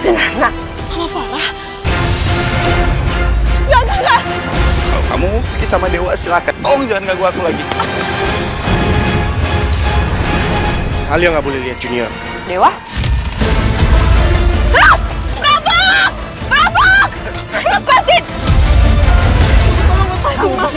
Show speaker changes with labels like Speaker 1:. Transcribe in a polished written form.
Speaker 1: Nah,
Speaker 2: Mama Farah?
Speaker 1: enggak.
Speaker 3: Kalau kamu mau pergi sama Dewa, silakan. Tolong jangan ganggu aku lagi. Alia nggak boleh lihat Junior.
Speaker 1: Dewa? Lepasin! Tolong lepasin, Ma.